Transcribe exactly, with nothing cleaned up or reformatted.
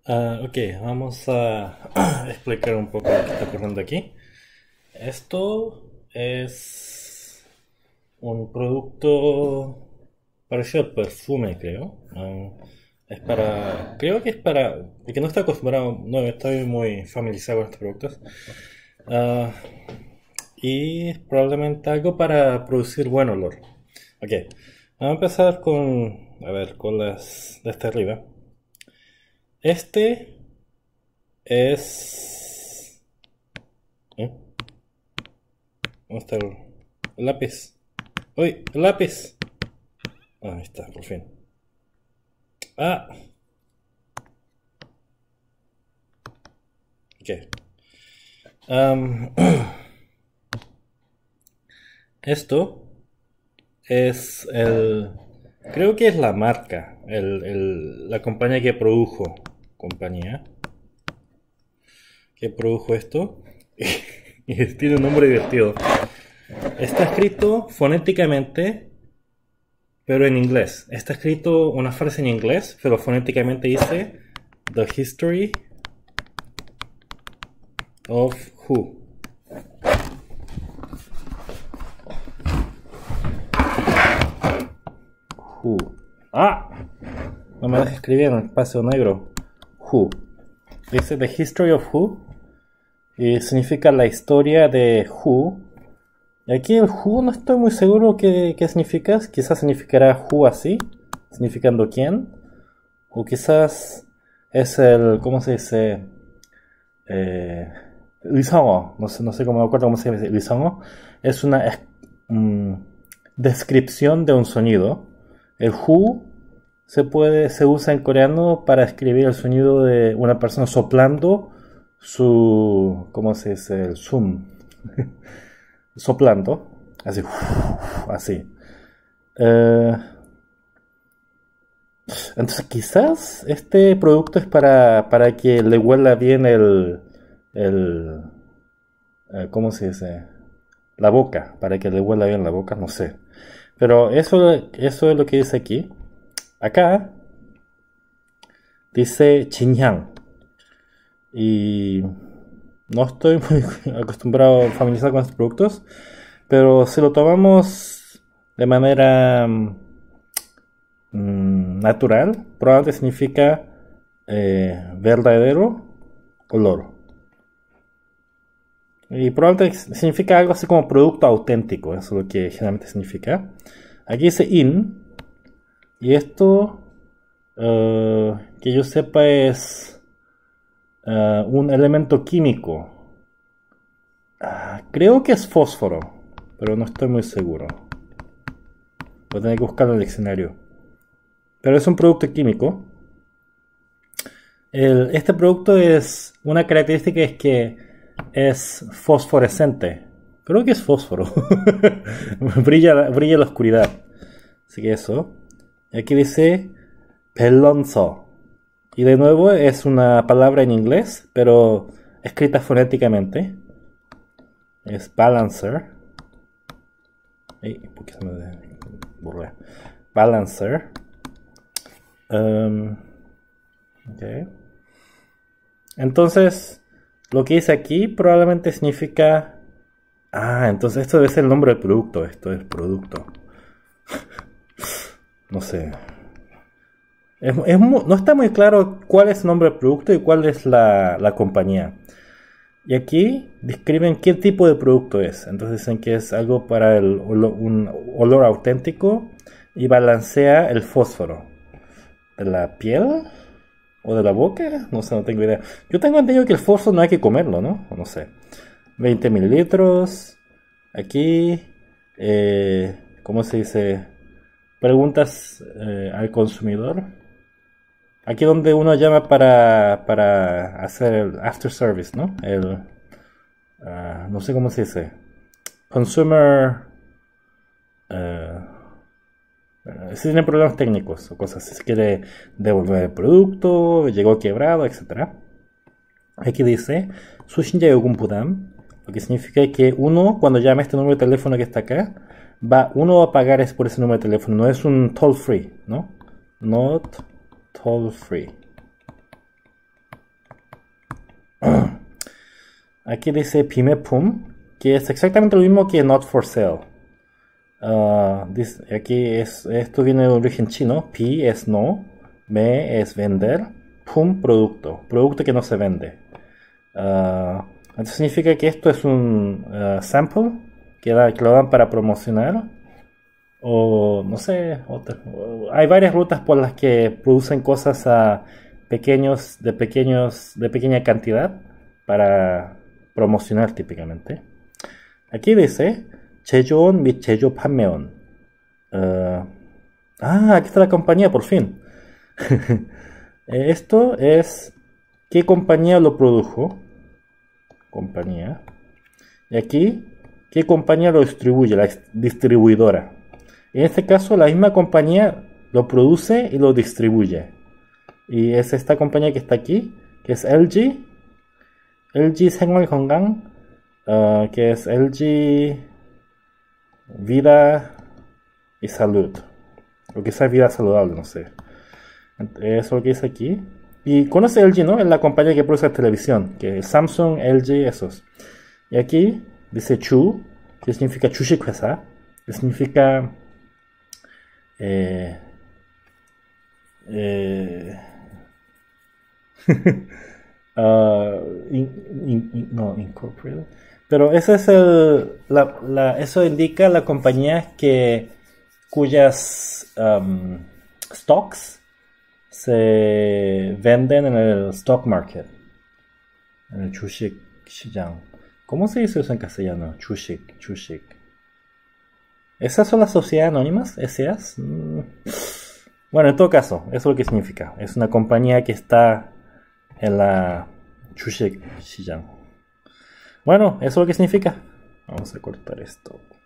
Ah, ok, vamos a explicar un poco lo que está ocurriendo aquí. Esto es un producto parecido al perfume, creo. Ah, es para, creo que es para, el que no está acostumbrado, no estoy muy familiarizado con estos productos. Ah, y es probablemente algo para producir buen olor. Ok, vamos a empezar con, a ver, con las de esta arriba. Este es... ¿eh? ¿Dónde está el, el lápiz? ¡Uy! ¡El lápiz! Ah, ahí está, por fin. Ah, ok. Am, esto es el... Creo que es la marca, el, el- la compañía que produjo, compañía, que produjo esto. Y tiene un nombre divertido. Está escrito fonéticamente, pero en inglés. Está escrito una frase en inglés, pero fonéticamente dice The History of Who. Who. Ah, no me dejes escribir en el espacio negro. Who. Dice The History of Who. Y significa la historia de Who. Y aquí el Who no estoy muy seguro qué, qué significa. Quizás significará Who así, significando quién. O quizás es el, ¿cómo se dice? Eh, 의성어. No sé, no sé cómo me acuerdo cómo se dice. 의성어 es una es, mm, descripción de un sonido. El Who se puede se usa en coreano para escribir el sonido de una persona soplando su, ¿cómo se dice? El sum. Soplando. Así. Así. Eh, entonces quizás este producto es para, para que le huela bien el, el eh, ¿cómo se dice? La boca, para que le huela bien la boca, no sé. Pero eso, eso es lo que dice aquí. Acá dice Chinhyang. Y no estoy muy acostumbrado, familiarizado con estos productos, pero si lo tomamos de manera mm, natural, probablemente significa eh, verdadero olor. Y probablemente significa algo así como producto auténtico, eso es lo que generalmente significa. Aquí dice in, y esto, uh, que yo sepa, es uh, un elemento químico. Uh, creo que es fósforo, pero no estoy muy seguro. Voy a tener que buscarlo en el diccionario. Pero es un producto químico. El, este producto es, una característica es que es fosforescente. Creo que es fósforo. brilla, brilla en la oscuridad. Así que eso. Y aquí dice pelonzo. Y de nuevo es una palabra en inglés, pero escrita fonéticamente. Es balancer. Ay, ¿por qué se me borré? Balancer. Um, ok. Entonces, lo que dice aquí probablemente significa... Ah, entonces esto debe ser el nombre del producto. Esto es producto. No sé. Es, es no está muy claro cuál es el nombre del producto y cuál es la, la compañía. Y aquí describen qué tipo de producto es. Entonces dicen que es algo para el, un olor auténtico y balancea el fósforo. ¿De la piel? ¿O de la boca? No sé, no tengo idea. Yo tengo entendido que el fósforo no hay que comerlo, ¿no? No sé. veinte mililitros. Aquí. Eh, ¿Cómo se dice? Preguntas eh, al consumidor. Aquí donde uno llama para, para hacer el after service, ¿no? El, uh, no sé cómo se dice. Consumer... Uh, si tiene problemas técnicos o cosas, si se quiere devolver el producto, llegó quebrado, etcétera. Aquí dice 수신자 요금 부담, lo que significa que uno, cuando llama a este número de teléfono que está acá, va uno va a pagar es por ese número de teléfono, no es un toll free, ¿no? Not toll free. Aquí dice Pimepum, que es exactamente lo mismo que Not for Sale. Uh, dice, aquí es, esto viene de origen chino. Pi es no, me es vender, pum producto, producto que no se vende. Uh, esto significa que esto es un uh, sample que, da, que lo dan para promocionar. O no sé, otra, o, hay varias rutas por las que producen cosas a pequeños, de pequeños, de pequeña cantidad para promocionar típicamente. Aquí dice 제조원 및 제조 판매원. Uh, ah, aquí está la compañía por fin. Esto es qué compañía lo produjo. Compañía. Y aquí, qué compañía lo distribuye, la distribuidora. En este caso, la misma compañía lo produce y lo distribuye. Y es esta compañía que está aquí, que es L G. L G 생활건강, uh, que es L G Vida y Salud. O quizás Vida Saludable, no sé. Eso es lo que dice aquí. Y conoce L G, ¿no? Es la compañía que produce televisión, que es Samsung, L G, esos. Y aquí dice Chu, que significa 주식회사, que significa eh, eh, uh, in, in, in, no, incorporated. Pero ese es el, la, la, eso indica la compañía que cuyas um, stocks se venden en el stock market, en el 주식 시장. ¿Cómo se dice eso en castellano? 주식, 주식. ¿Esas son las sociedades anónimas? ¿S As? Mm. Bueno, en todo caso, eso es lo que significa. Es una compañía que está en la 주식 시장. Bueno, eso es lo que significa. Vamos a cortar esto.